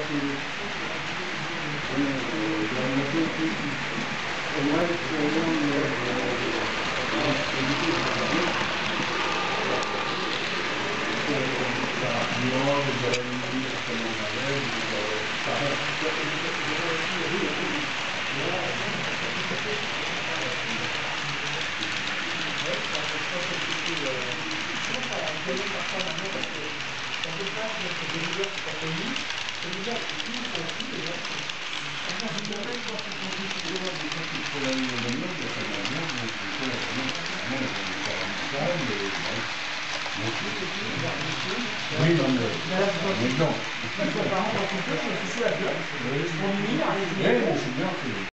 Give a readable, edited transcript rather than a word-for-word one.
Oui, non, mais non. Mes parents, quand ils peuvent, je suis à deux. On est mis, Oui, c'est bien.